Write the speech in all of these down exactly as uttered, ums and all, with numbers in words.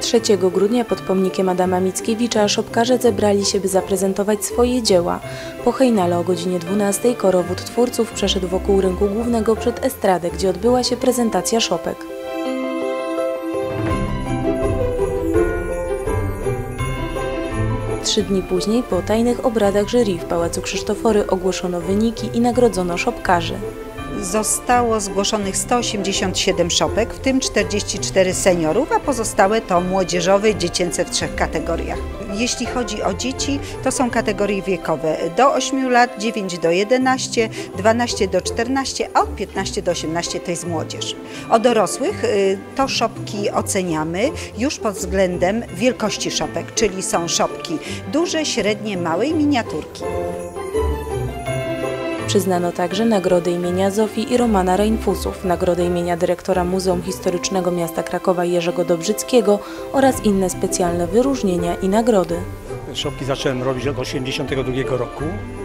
trzeciego grudnia pod pomnikiem Adama Mickiewicza szopkarze zebrali się, by zaprezentować swoje dzieła. Po hejnale o godzinie dwunastej korowód twórców przeszedł wokół rynku głównego przed estradę, gdzie odbyła się prezentacja szopek. Trzy dni później po tajnych obradach jury w Pałacu Krzysztofory ogłoszono wyniki i nagrodzono szopkarzy. Zostało zgłoszonych sto osiemdziesiąt siedem szopek, w tym czterdzieści cztery seniorów, a pozostałe to młodzieżowe i dziecięce w trzech kategoriach. Jeśli chodzi o dzieci, to są kategorie wiekowe do ośmiu lat, dziewięć do jedenastu, dwanaście do czternastu, a od piętnastu do osiemnastu to jest młodzież. O dorosłych to szopki oceniamy już pod względem wielkości szopek, czyli są szopki duże, średnie, małe i miniaturki. Przyznano także nagrody imienia Zofii i Romana Reinfusów, nagrodę imienia dyrektora Muzeum Historycznego Miasta Krakowa Jerzego Dobrzyckiego oraz inne specjalne wyróżnienia i nagrody. Szopki zacząłem robić od osiemdziesiątego drugiego roku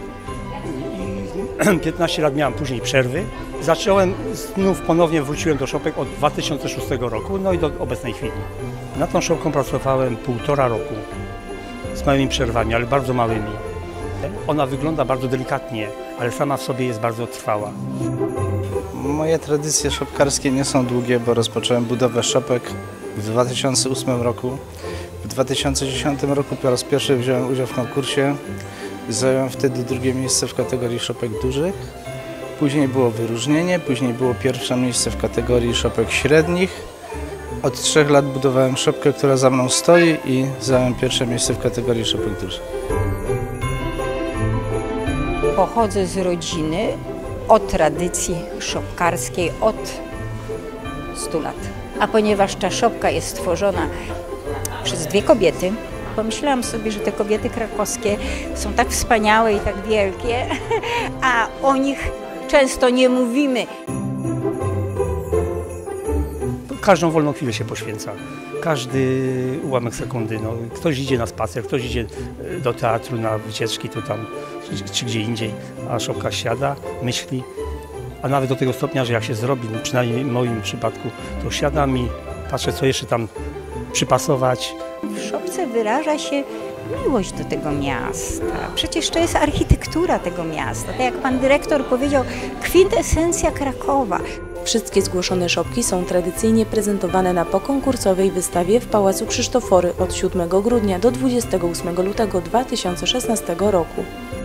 i piętnaście lat miałem później przerwy. Zacząłem, znów ponownie wróciłem do szopek od dwa tysiące szóstego roku, no i do obecnej chwili. Nad tą szopką pracowałem półtora roku z małymi przerwami, ale bardzo małymi. Ona wygląda bardzo delikatnie, ale sama w sobie jest bardzo trwała. Moje tradycje szopkarskie nie są długie, bo rozpocząłem budowę szopek w dwa tysiące ósmym roku. W dwa tysiące dziesiątym roku po raz pierwszy wziąłem udział w konkursie. Zająłem wtedy drugie miejsce w kategorii szopek dużych. Później było wyróżnienie, później było pierwsze miejsce w kategorii szopek średnich. Od trzech lat budowałem szopkę, która za mną stoi i zająłem pierwsze miejsce w kategorii szopek dużych. Pochodzę z rodziny o tradycji szopkarskiej od stu lat. A ponieważ ta szopka jest stworzona przez dwie kobiety, pomyślałam sobie, że te kobiety krakowskie są tak wspaniałe i tak wielkie, a o nich często nie mówimy. Każdą wolną chwilę się poświęca. Każdy ułamek sekundy. No, ktoś idzie na spacer, ktoś idzie do teatru na wycieczki tu tam, czy gdzie indziej, a szopka siada, myśli. A nawet do tego stopnia, że jak się zrobi, no przynajmniej w moim przypadku, to siadam i patrzę, co jeszcze tam przypasować. W szopce wyraża się miłość do tego miasta. Przecież to jest architektura tego miasta. Tak jak pan dyrektor powiedział, kwintesencja Krakowa. Wszystkie zgłoszone szopki są tradycyjnie prezentowane na pokonkursowej wystawie w Pałacu Krzysztofory od siódmego grudnia do dwudziestego ósmego lutego dwa tysiące szesnastego roku.